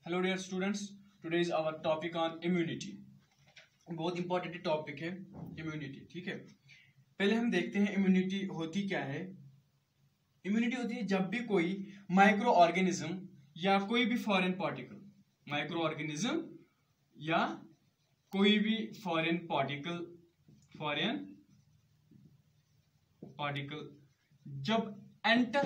Hello dear students, today is our topic on immunity. बहुत important topic है immunity. ठीक है, पहले हम देखते हैं इम्यूनिटी होती क्या है। इम्यूनिटी होती है जब भी कोई माइक्रो ऑर्गेनिज्म या कोई भी फॉरेन पार्टिकल, माइक्रो ऑर्गेनिज्म या कोई भी फॉरेन पार्टिकल जब एंटर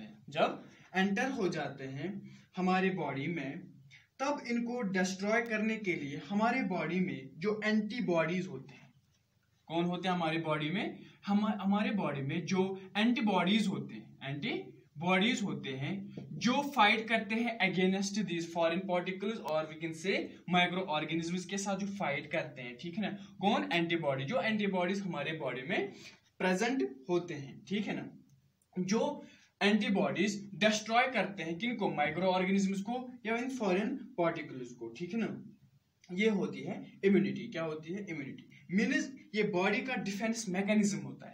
हो जाते हैं हमारे बॉडी में, तब इनको डिस्ट्रॉय करने के लिए हमारे बॉडी में जो एंटीबॉडीज होते हैं, कौन होते हैं हमारे बॉडी में? हमारे बॉडी में जो एंटीबॉडीज होते हैं जो फाइट करते हैं अगेंस्ट दिस फॉरेन पार्टिकल्स और we can say microorganisms के साथ जो फाइट करते हैं। ठीक है ना, कौन? एंटीबॉडी। जो एंटीबॉडीज हमारे बॉडी में प्रेजेंट होते हैं, ठीक है ना, जो एंटीबॉडीज डिस्ट्रॉय करते हैं किनको? माइक्रो ऑर्गेनिजम्स को या इन फॉरेन पार्टिकल्स को। ठीक है ना, ये होती है इम्यूनिटी। क्या होती है? इम्यूनिटी मीन्स ये बॉडी का डिफेंस मैकेनिज्म होता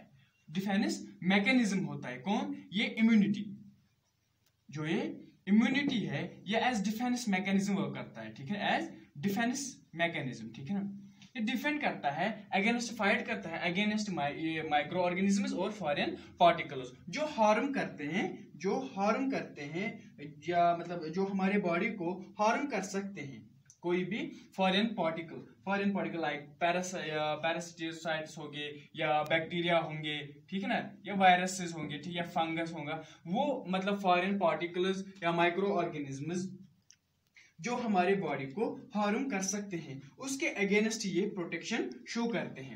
है। कौन? ये इम्यूनिटी। जो ये इम्यूनिटी है ये एज डिफेंस मैकेनिज्म वर्क करता है। ठीक है, एज डिफेंस मैकेनिज्म। ठीक है ना, ये डिफेंड करता है अगेंस्ट, फाइट करता है अगेंस्ट माइक्रो ऑर्गेनिजम्स और फॉरेन पार्टिकल्स जो हार्म करते हैं या मतलब जो हमारे बॉडी को हार्म कर सकते हैं। कोई भी फॉरेन पार्टिकल लाइक पैरासिटाइड्स होंगे या बैक्टीरिया होंगे, ठीक है ना, या वायरसेस होंगे, ठीक, या फंगस होगा, वो मतलब फॉरेन पार्टिकल्स या माइक्रो ऑर्गेनिजम्स जो हमारे बॉडी को हार्म कर सकते हैं, उसके अगेंस्ट ये प्रोटेक्शन शो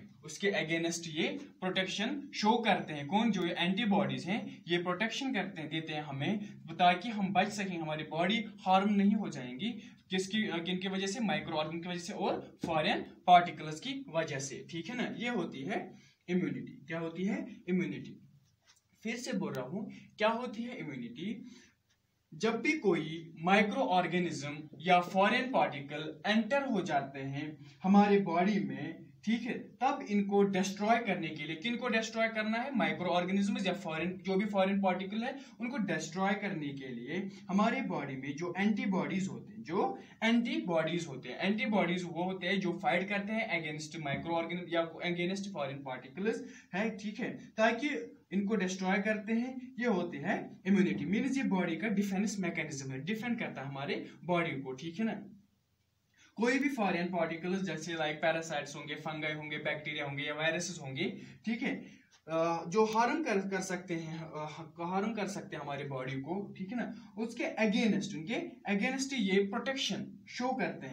करते हैं। कौन? जो ये एंटीबॉडीज हैं ये प्रोटेक्शन देते हैं हमें, ताकि हम बच सकें, हमारी बॉडी हार्म नहीं हो जाएंगी। किनकी वजह से? माइक्रो ऑर्गेनिज्म की वजह से और फॉरेन पार्टिकल्स की वजह से। ठीक है ना, ये होती है इम्यूनिटी। क्या होती है? इम्यूनिटी। फिर से बोल रहा हूं, क्या होती है इम्यूनिटी? जब भी कोई माइक्रो ऑर्गेनिज्म या फॉरेन पार्टिकल एंटर हो जाते हैं हमारे बॉडी में, ठीक है, तब इनको डिस्ट्रॉय करने के लिए, किनको डिस्ट्रॉय करना है? माइक्रो ऑर्गेनिजम्स या जो भी फॉरेन पार्टिकल है उनको डिस्ट्रॉय करने के लिए हमारे बॉडी में जो एंटीबॉडीज होते हैं, एंटीबॉडीज वो होते हैं जो फाइट करते हैं अगेंस्ट माइक्रो ऑर्गेनिज्म या अगेंस्ट फॉरेन पार्टिकल्स है। ठीक है, ताकि इनको डिस्ट्रॉय करते हैं, ये होती है इम्यूनिटी। मीन्स ये बॉडी का डिफेंस मैकेनिज्म है, डिफेंड करता है हमारे बॉडी को। ठीक है ना, कोई भी फॉरेन पार्टिकल्स जैसे लाइक पैरासाइट्स होंगे, फंगाई होंगे, बैक्टीरिया होंगे या वायरसेस होंगे, ठीक है, जो हार्म कर सकते हैं हमारे बॉडी को, ठीक है ना, उनके अगेंस्ट ये प्रोटेक्शन शो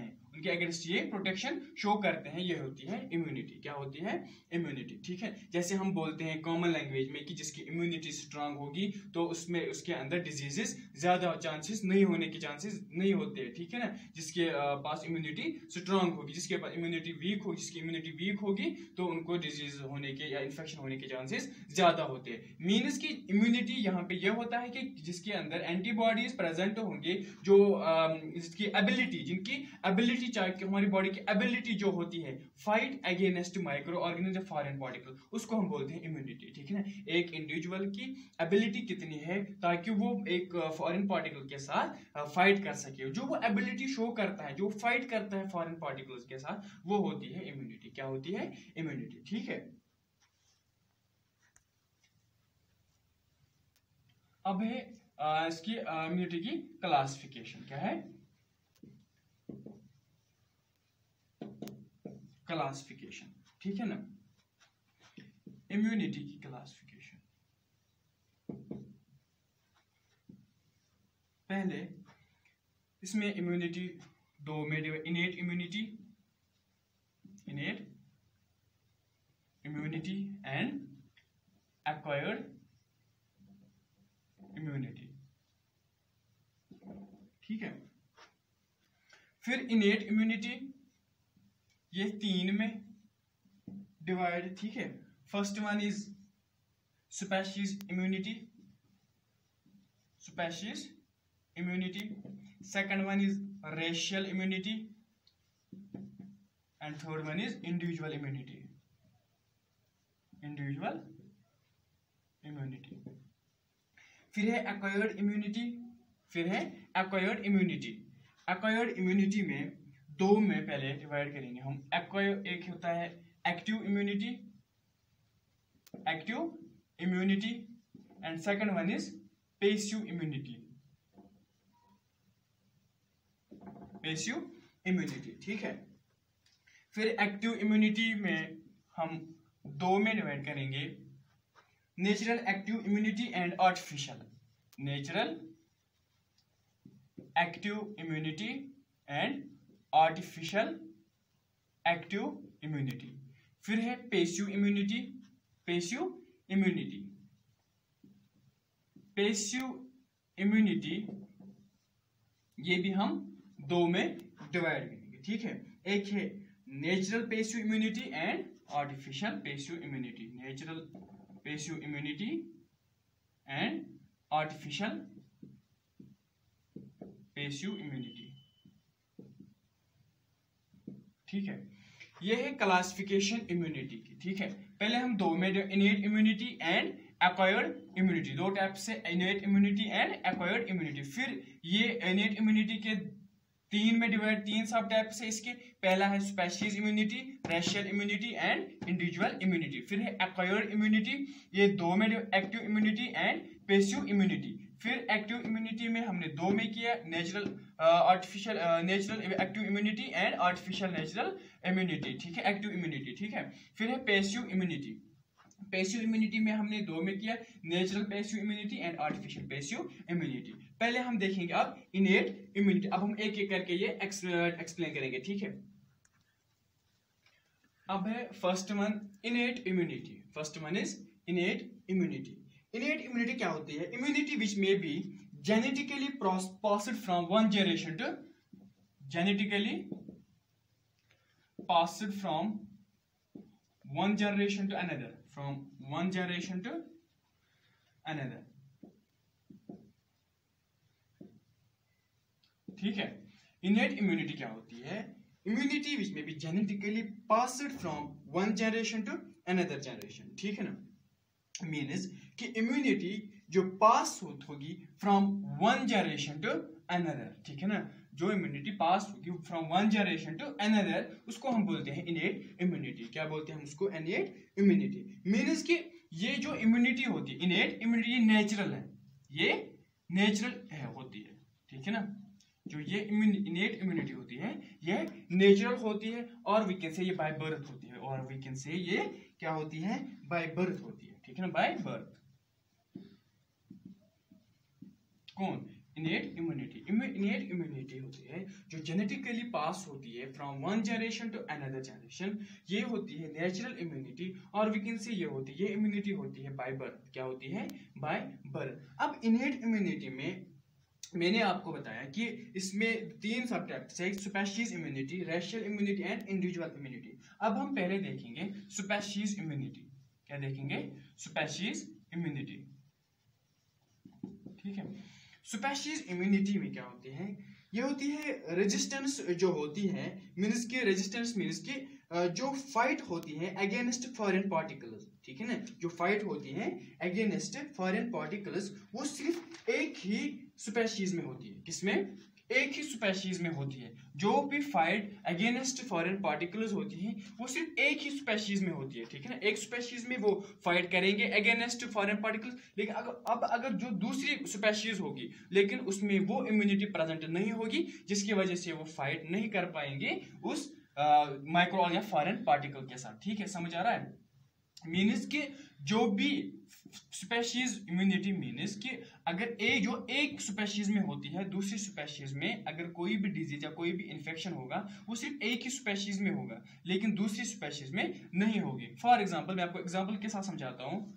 करते हैं, ये होती है इम्यूनिटी। क्या होती है? इम्यूनिटी। ठीक है, जैसे हम बोलते हैं कॉमन लैंग्वेज में कि जिसकी इम्यूनिटी स्ट्रांग होगी तो उसके अंदर डिजीजेस ज्यादा चांसेस नहीं होने के चांसेस नहीं होते। ठीक है ना, जिसके पास इम्यूनिटी स्ट्रांग होगी, जिसके पास इम्यूनिटी वीक होगी तो उनको डिजीज होने के या इन्फेक्शन होने के चांसेस ज्यादा होते हैं। मीन्स की इम्यूनिटी यहाँ पे यह होता है कि जिसके अंदर एंटीबॉडीज प्रेजेंट होंगे, जो जिनकी एबिलिटी चाहे कि हमारी बॉडी की एबिलिटी जो होती है fight against microorganism foreign particle, उसको हम बोलते हैं इम्यूनिटी। ठीक है ना, एक इंडिविजुअल की एबिलिटी कितनी है ताकि वो एक फॉरेन पार्टिकल के साथ फाइट कर सके, जो वो एबिलिटी शो करता है, जो फाइट करता है फॉरेन पार्टिकल्स के साथ, वो होती है इम्यूनिटी। क्या होती है? इम्यूनिटी। ठीक है, अब है इसकी इम्यूनिटी की क्लासिफिकेशन। क्या है? क्लासिफिकेशन। ठीक है ना, इम्यूनिटी की क्लासिफिकेशन। पहले इसमें इम्यूनिटी दो में divide, innate immunity and acquired immunity. ठीक है, फिर इनेट इम्यूनिटी ये तीन में डिवाइड। ठीक है, first one is species immunity, second one is racial immunity and third one is individual immunity. फिर है एक्वायर्ड इम्यूनिटी, एक्वायर्ड इम्यूनिटी में दो में पहले डिवाइड करेंगे हम। एक होता है active immunity and second one is passive immunity. ठीक है, फिर एक्टिव इम्यूनिटी में हम दो में डिवाइड करेंगे, natural active immunity and artificial active immunity. फिर है पैसिव इम्यूनिटी, ये भी हम दो में डिवाइड करेंगे। ठीक है, एक है natural passive immunity and artificial passive immunity. Natural passive immunity and artificial passive immunity. ठीक है, ये है क्लासिफिकेशन इम्यूनिटी की। ठीक है, पहले हम दो में, innate immunity and acquired immunity, दो टाइप से, innate immunity and acquired immunity. फिर ये इनेट इम्यूनिटी के तीन सब टाइप से इसके। पहला है species immunity, racial immunity and individual immunity. फिर है एक्वायर्ड इम्यूनिटी, ये दो में, active immunity and passive immunity. फिर एक्टिव इम्यूनिटी में हमने दो में किया, natural active immunity and artificial natural immunity. ठीक है, एक्टिव इम्यूनिटी। ठीक है, फिर है पैसिव इम्यूनिटी में हमने दो में किया, natural passive immunity and artificial passive immunity. पहले हम देखेंगे अब इनेट इम्यूनिटी। अब हम एक एक करके ये एक्सप्लेन करेंगे। ठीक है, अब है first one innate immunity. First one is innate immunity. Innate immunity क्या होती है? Immunity which may be genetically passed from one generation to another. ठीक है, इनेट इम्यूनिटी क्या होती है? Immunity which may be genetically passed from one generation to another generation. ठीक है ना, मीन्स कि इम्यूनिटी जो पास होगी from one generation to another. ठीक है ना, जो इम्यूनिटी पास होगी from one generation to another, उसको हम बोलते हैं इनेट इम्यूनिटी। क्या बोलते हैं हम उसको? Innate immunity. मीन्स कि ये जो इम्यूनिटी होती है, इनेट इम्यूनिटी, ये नेचुरल है, होती है। ठीक है ना, जो ये इनेट इम्यूनिटी होती है ये नेचुरल होती है, और वी कैन से ये बाय बर्थ होती है, और वी कैन से ये क्या होती है? बाय बर्थ होती है। ठीक है ना, बाय बर्थ। कौन? इनेट इम्यूनिटी। इनेट इम्यूनिटी होती है जो जेनेटिकली पास होती है from one generation to another generation. ये होती है नेचुरल इम्यूनिटी, और वी कैन से ये होती है, ये इम्यूनिटी होती है बाय बर्थ। क्या होती है? By birth. अब इनेट इम्यूनिटी में मैंने आपको बताया कि इसमें तीन सब टाइप्स है, species immunity, racial immunity and individual immunity. अब हम पहले देखेंगे स्पेशीज इम्यूनिटी। क्या देखेंगे? Species immunity. ठीक है, स्पेशीज इम्यूनिटी में क्या होती है? ये होती है रेजिस्टेंस जो होती है, मीन्स के रेजिस्टेंस मीन्स के जो फाइट होती है अगेंस्ट फॉरेन पार्टिकल्स। ठीक है ना, जो फाइट होती है अगेंस्ट फॉरेन पार्टिकल्स, वो सिर्फ एक ही स्पेशीज में होती है। किसमें? एक ही स्पेशीज में होती है। जो भी फाइट अगेंस्ट फॉरेन पार्टिकल्स होती है वो सिर्फ एक ही स्पेशीज में होती है। ठीक है ना, एक स्पेशीज में वो फाइट करेंगे अगेंस्ट फॉरेन पार्टिकल्स। लेकिन अगर जो दूसरी स्पेशीज होगी लेकिन उसमें वो इम्यूनिटी प्रेजेंट नहीं होगी, जिसकी वजह से वो फाइट नहीं कर पाएंगे उस माइक्रो या फॉरेन पार्टिकल के साथ। ठीक है, समझ आ रहा है? मीन्स कि जो भी स्पेशीज इम्यूनिटी मीन्स कि अगर एक स्पेशीज में होती है, दूसरी स्पेशीज में अगर कोई भी डिजीज या कोई भी इन्फेक्शन होगा वो सिर्फ एक ही स्पेशीज में होगा, लेकिन दूसरी स्पेशीज में नहीं होगी। फॉर एग्जांपल, मैं आपको एग्जांपल के साथ समझाता हूं।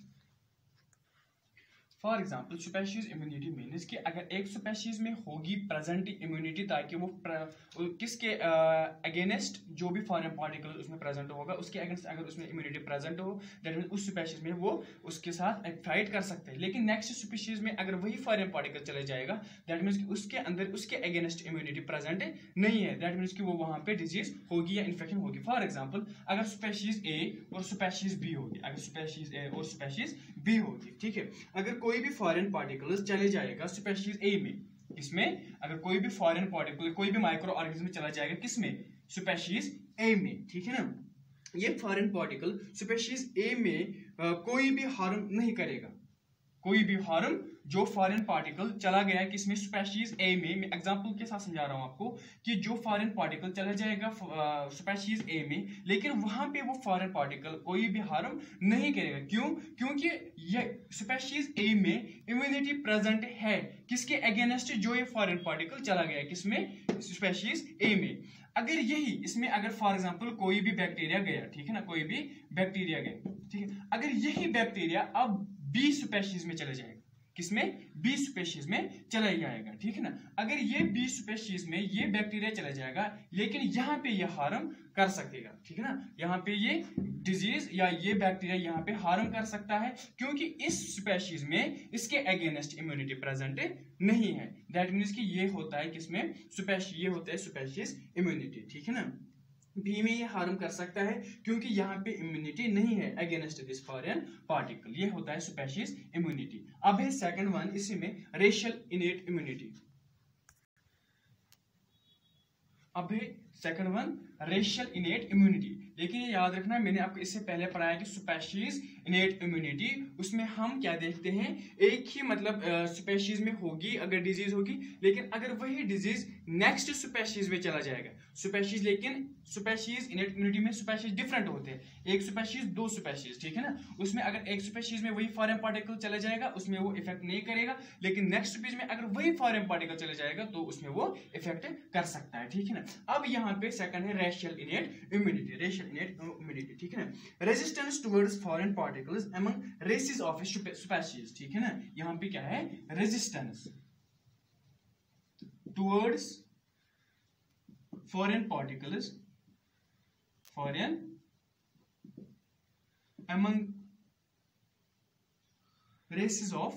For example, species immunity means कि अगर एक स्पेशीज में होगी प्रेजेंट इम्यूनिटी, ताकि वो किसके अगेंस्ट जो भी फॉरेन पार्टिकल उसमें प्रेजेंट होगा उसके अगेंस्ट अगर उसमें इम्यूनिटी प्रेजेंट हो, दैट मीन्स उस स्पेशीज में वो उसके साथ फाइट कर सकते हैं। लेकिन नेक्स्ट स्पेशीज में अगर वही फॉरेन पार्टिकल चले जाएगा, दैट मीन्स कि उसके अंदर उसके अगेंस्ट इम्यूनिटी प्रेजेंट नहीं है, दैट मीन्स कि वो वहां पे डिजीज होगी या इन्फेक्शन होगी। फॉर एग्जाम्पल, अगर स्पेशीज ए और स्पेशीज बी होगी, अगर स्पेशीज ए और स्पेशीज बी होगी, ठीक है, अगर कोई भी फॉरेन पार्टिकल्स चले जाएगा स्पेशीज ए में, किसमें, अगर कोई भी फॉरेन पार्टिकल, कोई भी माइक्रो ऑर्गेनिज्म चला जाएगा किसमें, स्पीशीज ए में, ठीक है ना। ये फॉरेन पार्टिकल स्पीशीज ए में कोई भी हार्म नहीं करेगा, कोई भी हार्म, जो फॉरेन पार्टिकल चला गया है किसमें, स्पीशीज ए में। मैं एग्जांपल के साथ समझा रहा हूं आपको कि जो फॉरेन पार्टिकल चला जाएगा स्पीशीज ए में, लेकिन वहां पे वो फॉरेन पार्टिकल कोई भी हार्म नहीं करेगा। क्यों? क्योंकि ये स्पीशीज ए में इम्यूनिटी प्रेजेंट है किसके अगेंस्ट, जो ये फॉरेन पार्टिकल चला गया किसमें, स्पीशीज ए में। अगर यही इसमें, अगर फॉर एग्जांपल कोई भी बैक्टीरिया गया, ठीक है ना, कोई भी बैक्टीरिया गया, ठीक है, अगर यही बैक्टीरिया अब बी स्पीशीज में चला जाएगा, किसमें, बी स्पीशीज में चला जाएगा, ठीक है ना। अगर ये बी स्पीशीज में ये बैक्टीरिया चला जाएगा, लेकिन यहाँ पे ये हार्म कर सकेगा, ठीक है ना, यहाँ पे ये डिजीज या ये बैक्टीरिया यहाँ पे हार्म कर सकता है, क्योंकि इस स्पीशीज में इसके अगेंस्ट इम्यूनिटी प्रेजेंट नहीं है। दैट मीन्स कि ये होता है किसमें, स्पीशीज, ये होता है स्पीशीज इम्यूनिटी, ठीक है ना। बी में ये हार्म कर सकता है क्योंकि यहाँ पे इम्यूनिटी नहीं है अगेंस्ट दिस फॉरेन पार्टिकल, ये होता है स्पीशीज इम्यूनिटी। अब है सेकंड वन, इसी में रेशियल इनेट इम्यूनिटी। अब है second one, racial innate immunity. लेकिन ये याद रखना, मैंने आपको इससे पहले पढ़ाया कि स्पीशीज इनेट इम्यूनिटी, उसमें हम क्या देखते हैं, एक ही मतलब स्पीशीज में होगी अगर डिजीज होगी, लेकिन अगर वही डिजीज नेक्स्ट स्पीशीज में चला जाएगा, स्पीशीज, लेकिन स्पीशीज इनेट इम्यूनिटी में स्पीशीज डिफरेंट होते हैं, एक स्पीशीज दो स्पीशीज, ठीक है ना। उसमें अगर एक स्पीशीज में वही फॉरेन पार्टिकल चला जाएगा, उसमें वो इफेक्ट नहीं करेगा, लेकिन नेक्स्ट स्पीशीज में अगर वही फॉरेन पार्टिकल चला जाएगा तो उसमें वो इफेक्ट कर सकता है, ठीक है ना। अब यहाँ पे सेकंड है racial innate immunity, racial innate immunity, ठीक है ना। Resistance towards foreign particles among races of species, ठीक है ना। यहाँ पे क्या है, resistance towards foreign particles, foreign among races of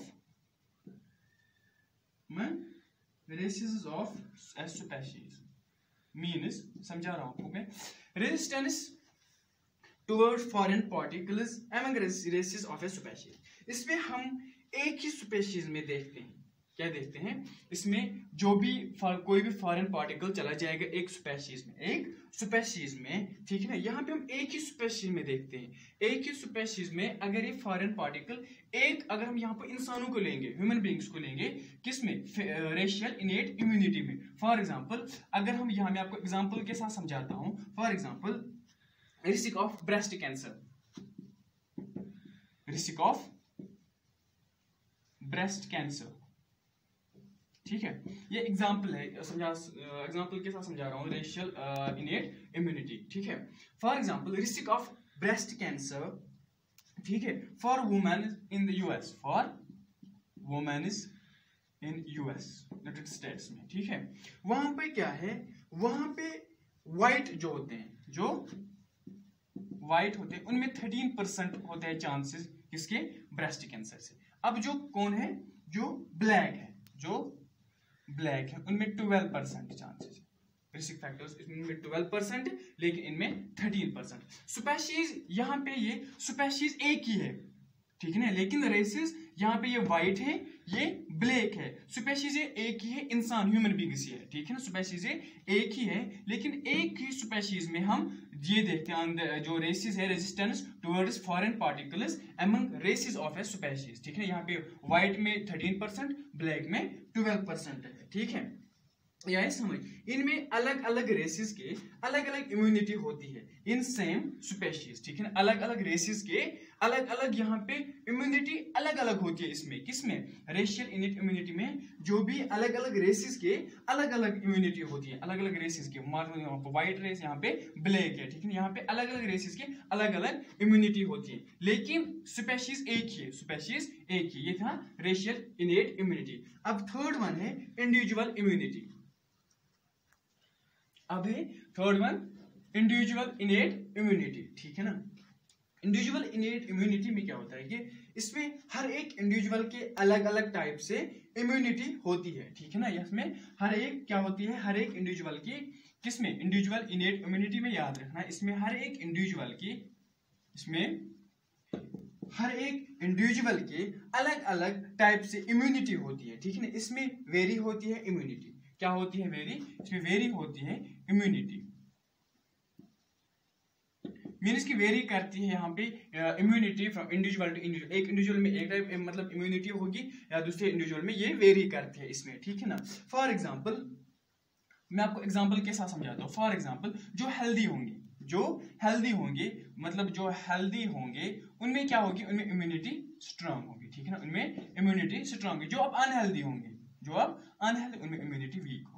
species means, समझा रहा हूं आपको मैं, resistance towards foreign particles among races of a species। इसमें हम एक ही स्पीशीज में देखते हैं, क्या देखते हैं, इसमें जो भी कोई भी फॉरेन पार्टिकल चला जाएगा एक स्पीशीज में, ठीक है ना। यहाँ पे हम एक ही स्पीशीज में देखते हैं, एक ही स्पीशीज में अगर ये फॉरेन पार्टिकल एक, अगर हम यहाँ पर इंसानों को लेंगे, ह्यूमन बींग्स को लेंगे, किसमें, रेशियल इनेट इम्यूनिटी में। फॉर एग्जाम्पल, अगर हम यहाँ, मैं आपको एग्जाम्पल के साथ समझाता हूँ। For example, risk of breast cancer, risk of breast cancer, ठीक है, ये एग्जाम्पल है, एग्जाम्पल के साथ समझा रहा हूं, रेशियल इनेट इम्यूनिटी, ठीक है। For example, risk of breast cancer, ठीक है, for women in the US, for women in US, United States में, ठीक है। वहां पे क्या है, वहां पे व्हाइट जो होते हैं, जो व्हाइट होते हैं, उनमें 13% होते हैं चांसेस किसके, ब्रेस्ट कैंसर से। अब जो कौन है, जो ब्लैक है, जो ब्लैक है, उनमें 12% चांसेस है, रिस्क फैक्टर्स इनमें 12%, लेकिन इनमें 13%। स्पीशीज यहाँ पे ये स्पीशीज एक ही है, ठीक है ना, लेकिन रेसेस यहाँ पे ये व्हाइट है, ये ब्लैक है। स्पीशीज एक ही है, इंसान ह्यूमन बींग्स ही है, ठीक है ना, स्पीशीज एक ही है, लेकिन एक ही स्पीशीज में हम ये देखते हैं जो रेसेस है, resistance towards foreign particles among races of a species, ठीक है। यहाँ पे व्हाइट में 13%, ब्लैक में 12% है, ठीक है। यह समझ, इनमें अलग अलग रेसेस के अलग अलग इम्यूनिटी होती है इन सेम स्पीशीज, ठीक है ना। अलग अलग रेसेस के अलग अलग यहाँ पे इम्यूनिटी अलग अलग होती है, इसमें किसमें, रेशियल इनेट इम्यूनिटी में, जो भी अलग अलग रेसेस के अलग अलग इम्यूनिटी होती है, अलग अलग रेसेस के, यहाँ पे व्हाइट रेस, यहाँ पे ब्लैक है, ठीक है। यहाँ पे अलग अलग रेसेस के अलग अलग इम्यूनिटी होती है, लेकिन स्पीशीज एक ही है, स्पीशीज एक ही। ये था रेशियल इनेट इम्यूनिटी। अब थर्ड वन है इंडिविजुअल इम्यूनिटी। अब है third one, individual innate immunity, ठीक है ना। इंडिविजुअल इनेट इम्यूनिटी में क्या होता है कि इसमें हर एक इंडिविजुअल के अलग अलग टाइप से इम्यूनिटी होती है, ठीक है ना। इसमें हर एक क्या होती है, हर एक इंडिविजुअल की, किसमें, इंडिविजुअल इनेट इम्यूनिटी में, याद रखना, इसमें हर एक इंडिविजुअल की, इसमें हर एक इंडिविजुअल के अलग अलग टाइप से इम्यूनिटी होती है, ठीक है ना। इसमें वेरी होती है इम्यूनिटी। क्या होती है वेरी? इसमें वेरी होती है इम्यूनिटी। मीन्स की वेरी करती है यहाँ पे immunity from individual to individual. एक इंडिविजुअल में एक टाइप मतलब इम्यूनिटी होगी या दूसरे इंडिविजुअल में ये वेरी करती है इसमें, ठीक है ना। फॉर एग्जाम्पल मैं आपको एग्जाम्पल के साथ समझाता हूँ। फॉर एग्जाम्पल जो हेल्दी होंगे मतलब जो हेल्दी होंगे उनमें क्या होगी? उनमें इम्यूनिटी स्ट्रांग होगी, ठीक है ना। उनमें इम्यूनिटी स्ट्रांग होगी। जो अब अनहेल्दी होंगे उनमें इम्यूनिटी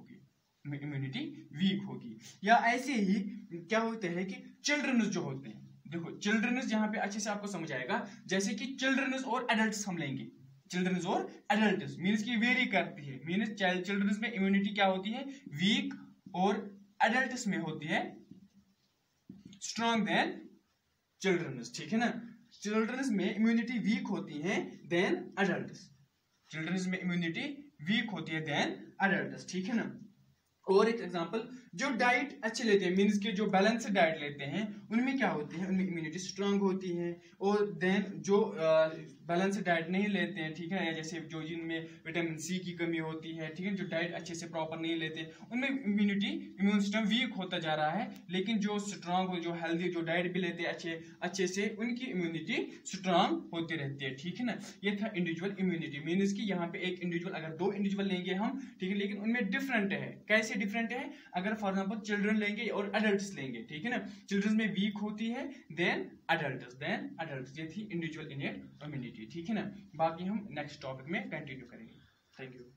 वीक होगी। या ऐसे ही क्या होते हैं कि चिल्ड्रंस जो होते हैं, देखो चिल्ड्रंस यहाँ पे अच्छे से आपको समझ आएगा। जैसे कि चिल्ड्रंस और एडल्ट्स हम लेंगे, चिल्ड्रंस और एडल्ट्स मीन्स की वेरी करती है। मीन्स चिल्ड्रंस में इम्यूनिटी क्या होती है? वीक, और एडल्ट्स में होती है स्ट्रॉन्ग देन चिल्ड्रंस, ठीक है ना। चिल्ड्रंस में इम्यूनिटी वीक होती है देन एडल्ट्स, चिल्ड्रंस में इम्यूनिटी वीक होती है देन एडल्ट्स, ठीक है ना। और एक एग्जांपल, जो डाइट अच्छे लेते हैं मीन्स के जो बैलेंस डाइट लेते हैं उनमें क्या होती है? उनमें इम्यूनिटी स्ट्रांग होती है। और देन जो बैलेंस डाइट नहीं लेते हैं, ठीक है, जैसे जो जिनमें विटामिन सी की कमी होती है, ठीक है, जो डाइट अच्छे से प्रॉपर नहीं लेते उनमें इम्यून सिस्टम वीक होता जा रहा है। लेकिन जो स्ट्रांग हो, जो हेल्दी, जो डाइट भी लेते हैं अच्छे से, उनकी इम्यूनिटी स्ट्रांग होती रहती है, ठीक है ना। ये था इंडिविजुअल इम्यूनिटी। मीन्स की यहाँ पे एक इंडिविजुअल, अगर दो इंडिविजुअल लेंगे हम, ठीक है, लेकिन उनमें डिफरेंट है। कैसे डिफरेंट है? अगर फॉर एग्जांपल चिल्ड्रन लेंगे और एडल्ट्स लेंगे, ठीक है ना, चिल्ड्रन में वीक होती है देन एडल्ट्स। ये थी इंडिविजुअल इनेट इम्यूनिटी, ठीक है ना। बाकी हम नेक्स्ट टॉपिक में कंटिन्यू करेंगे। Thank you.